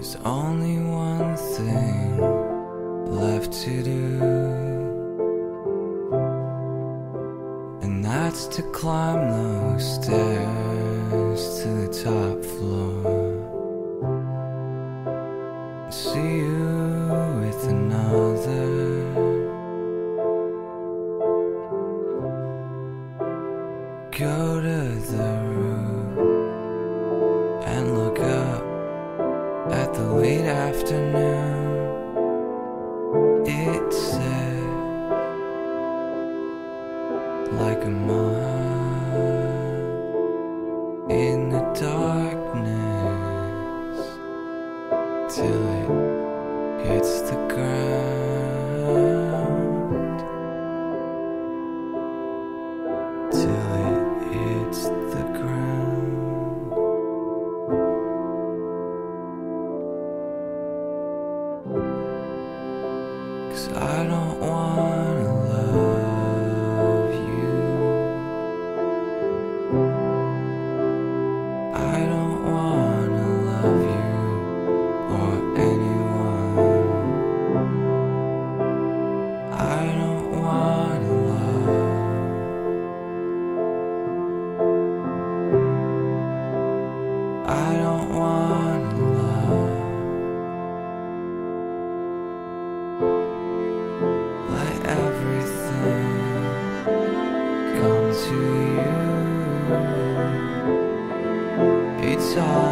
There's only one thing left to do, and that's to climb those stairs to the top floor and see you with another. Go to the roof and look up at the late afternoon. It set like a moth in the darkness till it hits the ground, till it hits the ground. 'Cause I don't wanna love you, I don't wanna love you or anyone. I don't wanna love, I don't wanna love. Let everything come to you. It's all